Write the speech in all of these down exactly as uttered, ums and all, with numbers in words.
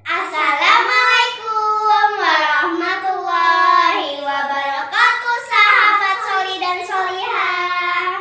Assalamualaikum warahmatullahi wabarakatuh, sahabat soli dan solihah.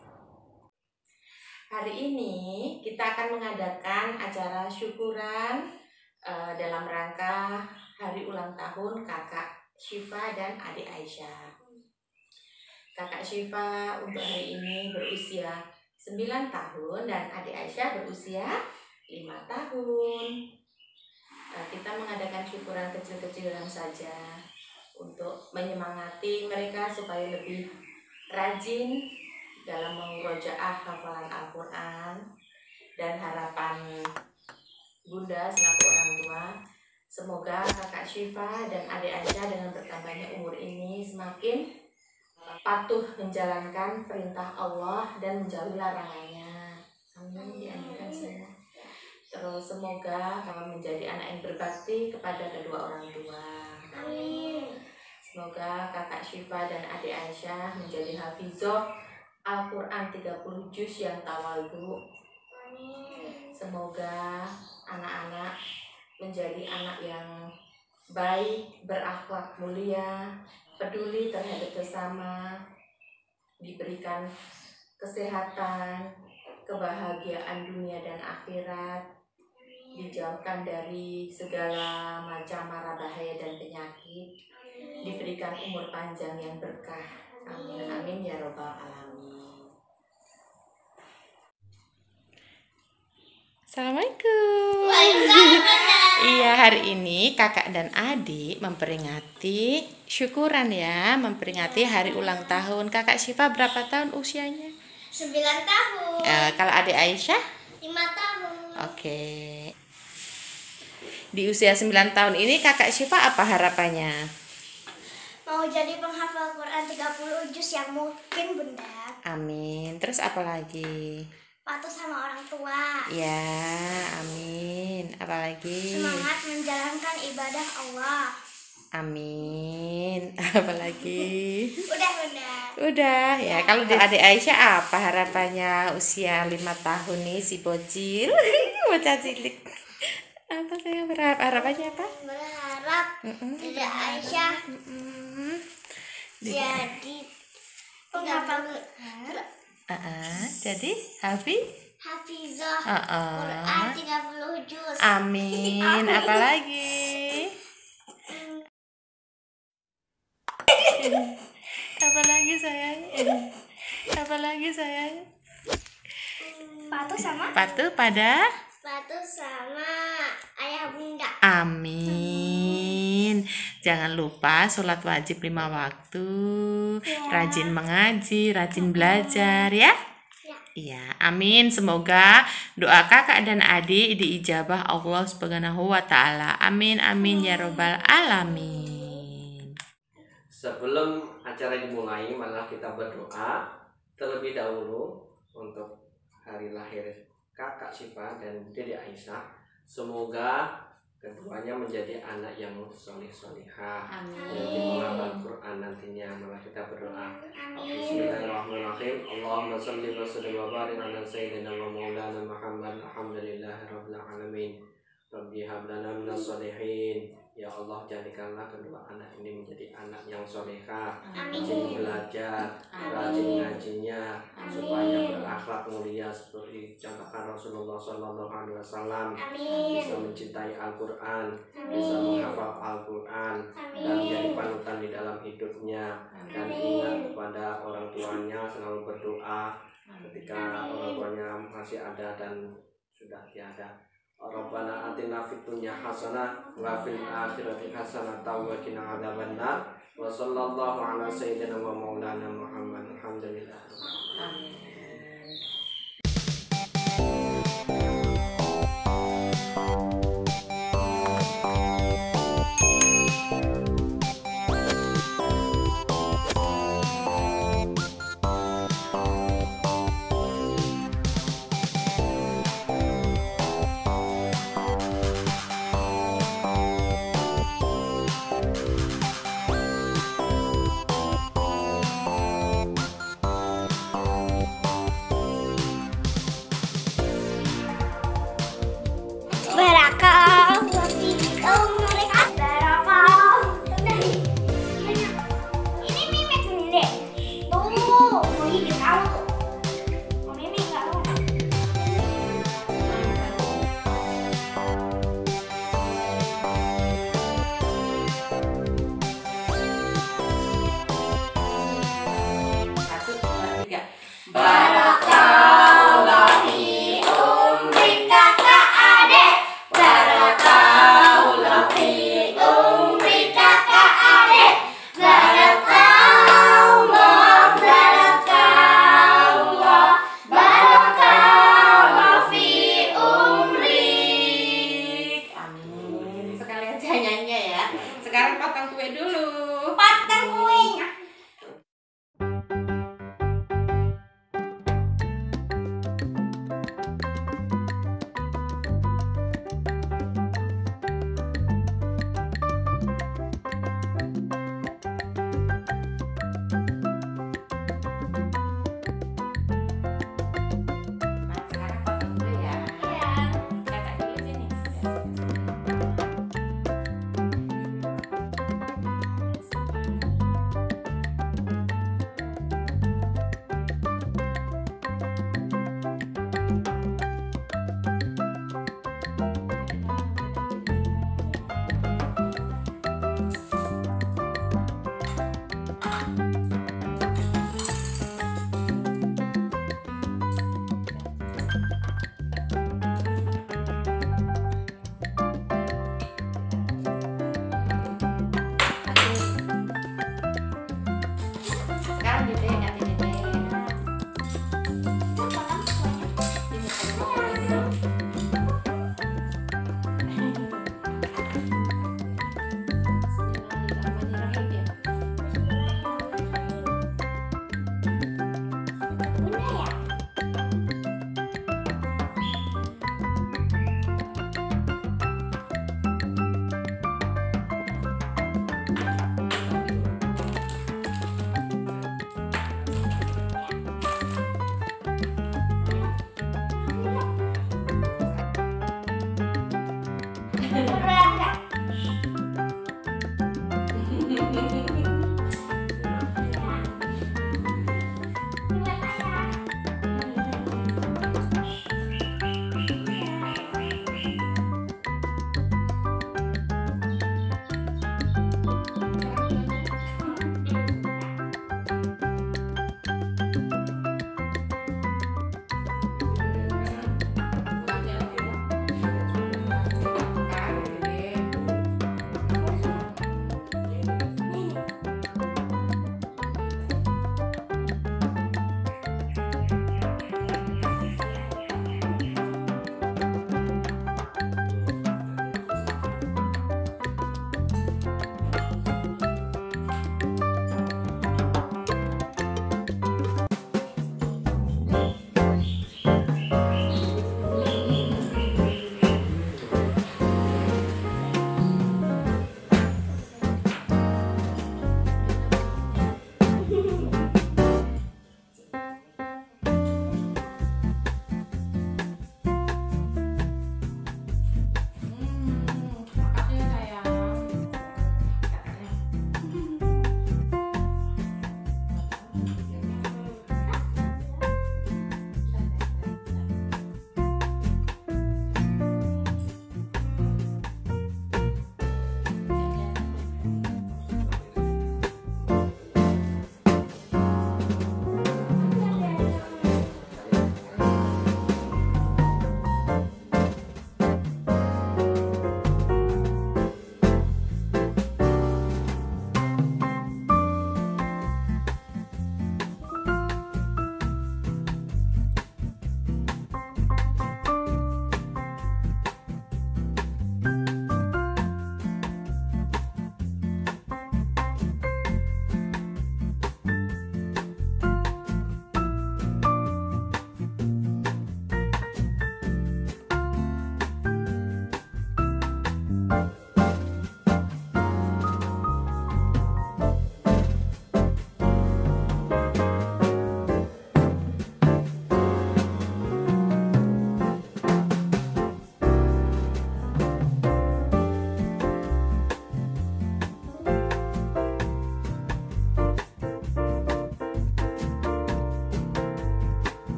Hari ini kita akan mengadakan acara syukuran uh, dalam rangka hari ulang tahun kakak Syifa dan adik Aisyah. Kakak Syifa untuk hari ini berusia sembilan tahun dan adik Aisyah berusia lima tahun. Kita mengadakan syukuran kecil-kecilan saja untuk menyemangati mereka supaya lebih rajin dalam mengurojaah hafalan Al-Quran, dan harapan Bunda selaku orang tua, semoga kakak Syifa dan adik Aisyah dengan bertambahnya umur ini semakin patuh menjalankan perintah Allah dan menjauhi larangannya. Amin, diaminkan semua. Terus semoga kamu menjadi anak yang berbakti kepada kedua orang tua. Amin. Semoga kakak Syifa dan adik Aisyah menjadi hafizah Al-Quran tiga puluh juz yang tawadhu. Amin. Semoga anak-anak menjadi anak yang baik, berakhlak mulia, peduli terhadap sesama, diberikan kesehatan, kebahagiaan dunia dan akhirat, dijauhkan dari segala macam mara bahaya dan penyakit, diberikan umur panjang yang berkah. Amin, amin ya robbal alamin. Assalamualaikum. Iya, hari ini kakak dan adik memperingati syukuran ya, memperingati hari ulang tahun. Kakak Syifa berapa tahun usianya? Sembilan tahun. Eh, kalau adik Aisyah? Lima tahun. Oke. Di usia sembilan tahun ini kakak Syifa apa harapannya? Mau jadi penghafal Quran tiga puluh juz yang mungkin, Bunda. Amin. Terus apa lagi? Patuh sama orang tua. Ya, amin. Apalagi? Semangat menjalankan ibadah Allah. Amin. Apalagi? Udah, Bunda. Udah ya. Kalau di adik Aisyah apa harapannya usia lima tahun nih, si bocil, bocah cilik? Apa saya berharap? Harapannya apa? Berharap Adik Aisyah Mm-mm. jadi penghafal Uh-uh. Jadi Hafi? hafizah Uh-uh. Quran tiga puluh juz. Amin. Apalagi? Apalagi sayang? Apalagi sayang? Patuh sama Patuh pada? patuh sama ayah bunda. Amin. Jangan lupa sholat wajib lima waktu, Ya. rajin mengaji, rajin belajar ya. Ya. Iya, amin. Semoga doa kakak dan adik diijabah Allah Subhanahu wa taala. Amin amin ya robbal alamin. Sebelum acara dimulai, malah kita berdoa terlebih dahulu untuk hari lahir kakak Syifa dan dede Aisyah. Semoga keduanya menjadi anak yang soleh-solehah, menjadi penghafal Quran nantinya. Malah kita berdoa. Bismillahirrahmanirrahim. Allahumma shalli wa sallim wa barik ala sayyidina wa maulana Muhammad. Alhamdulillahirabbil alamin. Rabbi hab lana minas sholihin. Ya Allah, jadikanlah kedua anak ini menjadi anak yang solehah, rajin belajar, rajin ngajinya, supaya berakhlak mulia seperti contohkan Rasulullah Shallallahu Alaihi Wasallam, bisa mencintai Al-Quran, bisa menghafal Al-Quran, dan menjadi panutan di dalam hidupnya, dan ingat kepada orang tuanya, selalu berdoa ketika orang tuanya masih ada dan sudah tiada. Rabbana atina fid dunya hasanah wa fil akhirati hasanah wa qina adzabannar. Wa sallallahu ala sayyidina wa maulana Muhammad. Alhamdulillah. Amin. Sekarang potong kue dulu. Potong kuenya. Nah, sekarang potong dulu ya. Ya. Kakak dulu sini. Sekarang Dede, ganti Dede. Potong kuenya. Bismillahirrahmanirrahim ya. Bunda ya. Berat ya. Berat ayah. Makasih ya sayang.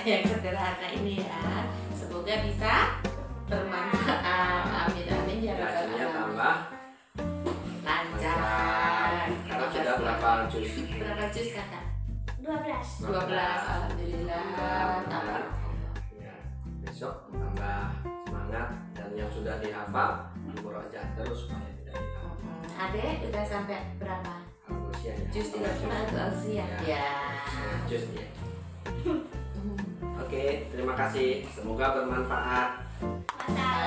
yang sederhana ini ya. Semoga bisa bermanfaat. Amin amin ya rabbal Belajarnya alamin. tambah Lancar. Karena sudah berapa juz? Berapa juz kakak? dua belas. dua belas. Alhamdulillah. Tambah. Ya, besok tambah semangat dan yang sudah dihafal dimurojaah terus supaya tidak hilang. Adek udah sampai berapa? Usianya. Juz tiga puluh usia. Ya. Juz ya. Oke, terima kasih. Semoga bermanfaat. Masalah.